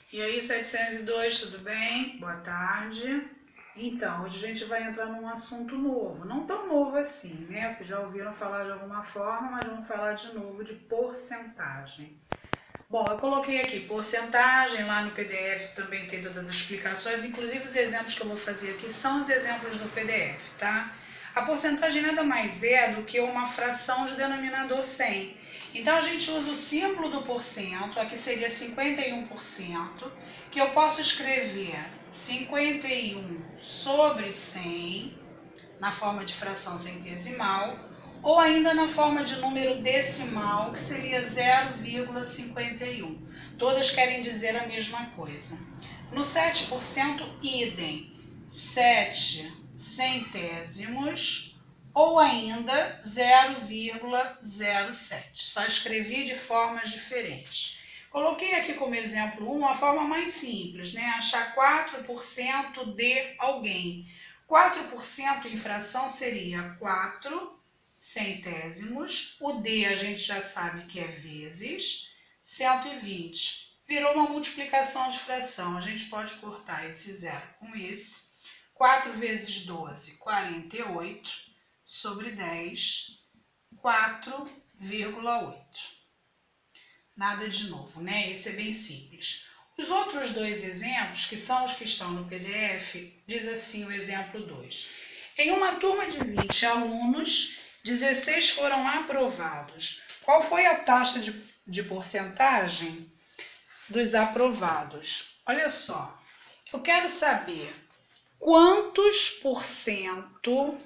E aí, 702, tudo bem? Boa tarde. Então, hoje a gente vai entrar num assunto novo, não tão novo assim, né? Vocês já ouviram falar de alguma forma, mas vamos falar de novo de porcentagem. Bom, eu coloquei aqui porcentagem, lá no PDF também tem todas as explicações, inclusive os exemplos que eu vou fazer aqui são os exemplos do PDF, tá? A porcentagem nada mais é do que uma fração de denominador 100. Então a gente usa o símbolo do porcento, aqui seria 51%, que eu posso escrever 51 sobre 100, na forma de fração centesimal, ou ainda na forma de número decimal, que seria 0,51. Todas querem dizer a mesma coisa. No 7%, idem, 7 centésimos, ou ainda 0,07. Só escrevi de formas diferentes. Coloquei aqui como exemplo uma forma mais simples, né? Achar 4% de alguém. 4% em fração seria 4 centésimos. O D a gente já sabe que é vezes 120. Virou uma multiplicação de fração. A gente pode cortar esse zero com esse. 4 vezes 12, 48. Sobre 10, 4,8. Nada de novo, né? Esse é bem simples. Os outros dois exemplos, que são os que estão no PDF, diz assim o exemplo 2. Em uma turma de 20 alunos, 16 foram aprovados. Qual foi a taxa de porcentagem dos aprovados? Olha só, eu quero saber quantos por cento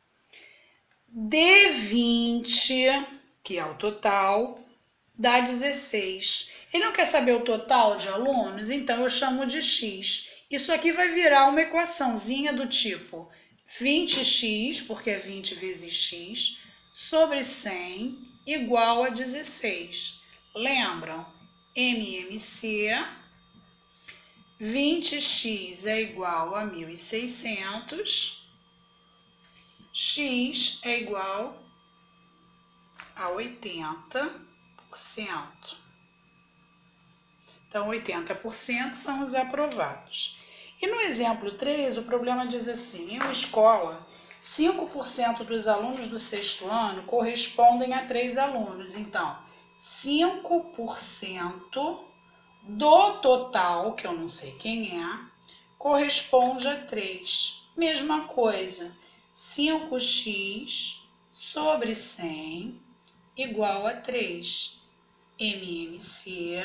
de 20, que é o total, dá 16. Ele não quer saber o total de alunos, então eu chamo de x. Isso aqui vai virar uma equaçãozinha do tipo 20x, porque é 20 vezes x, sobre 100 igual a 16. Lembram? MMC, 20x é igual a 1.600. X é igual a 80%. Então, 80% são os aprovados. E no exemplo 3, o problema diz assim: em uma escola, 5% dos alunos do sexto ano correspondem a 3 alunos. Então, 5% do total, que eu não sei quem é, corresponde a 3. Mesma coisa. 5x sobre 100 igual a 3. MMC,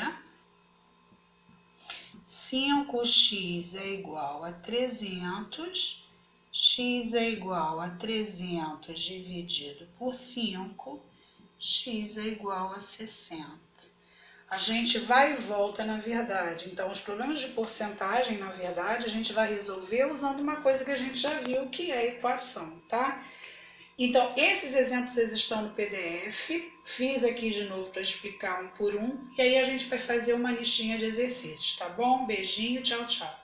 5x é igual a 300, x é igual a 300 dividido por 5, x é igual a 60. A gente vai e volta na verdade. Então, os problemas de porcentagem, na verdade, a gente vai resolver usando uma coisa que a gente já viu, que é a equação, tá? Então, esses exemplos eles estão no PDF. Fiz aqui de novo para explicar um por um. E aí a gente vai fazer uma listinha de exercícios, tá bom? Beijinho, tchau, tchau.